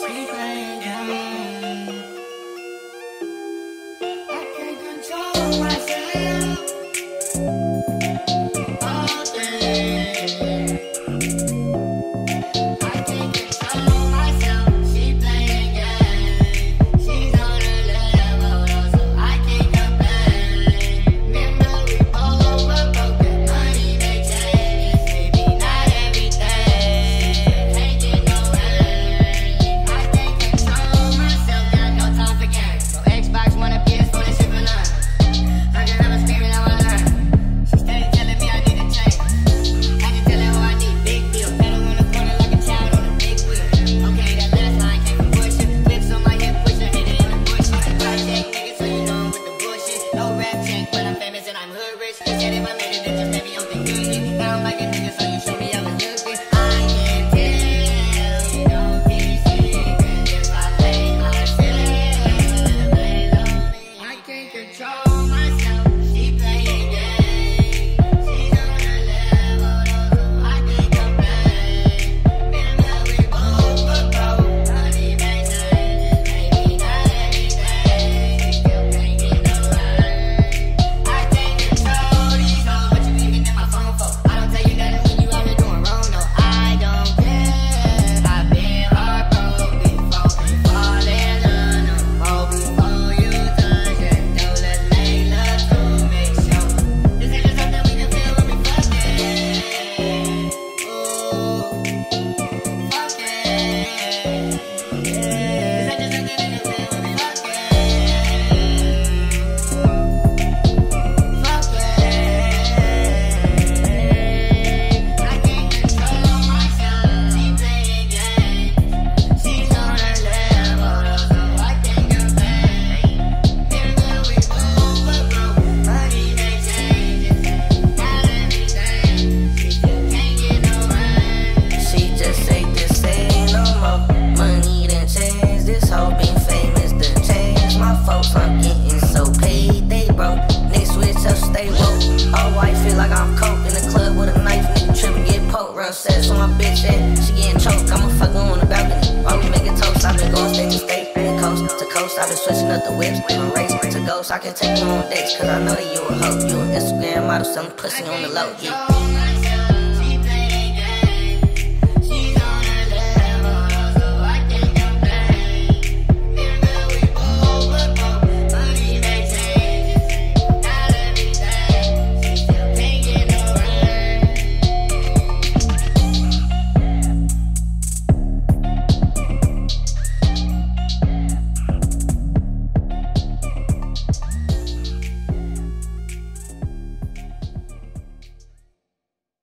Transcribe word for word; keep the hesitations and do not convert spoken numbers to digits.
She playing games. I can't control myself all day. I can't control myself. She playing games. She's on a level, so I can't complain. Remember we both were broken. Money may change, maybe not everything. Can't get no rain. I can't control myself. Got no time for games. No Xbox, wanna P S four, that shit for none. I just have a screaming out my line. She steady telling me I need to change. I just tell her who I need, big deal. Pedal in the corner like a child on a big wheel. Okay, that last line came from pushing. Flips on my hip, push her, hit it in the bush. Project nigga, so you know I'm with the bullshit. No rap check, but I'm famous and I'm hood rich. They said if I made it, then just maybe I'm the good shit. Now I'm like a nigga, so you show me I was looking. I can tell you don't be secret if I lay myself, lay lonely. I can't control myself. She playing games. She's on a level, so I can't complain. Remember we both were broke. Money may change, maybe not everything. Still can't get no rain. I can't control these hoes. What you leaving in my phone for? I don't tell you nothing when you out here doing wrong. No, I don't care. I've been heartbroken before. Fall in love no more before you touch it. Don't let lay love to make sure. This ain't just something we can feel when we fucking. Ooh, fucking. This ain't just something we can feel when we fucking. I can't control myself. She playing games. She's on a level, so I can't complain. Remember we both were broke. Money may change, not everything. She still can't get no rain. She just ain't the same no more. Money done changed, this hoe been famous done changed. My folks, I'm getting so paid, they broke. Niggas switch up, stay woke. All white, feel like I'm coke in the club with a knife. Nigga trippin', get poked. Run sets on my bitch, and she getting choked. I'ma fuck her on the balcony. While we making toast, I've been going state to state, and coast to coast. I've been switching up the whips, from race to ghost. I can take you on dates, cause I know that you a hoe. You an Instagram model, selling pussy on the low. Yeah. Control myself.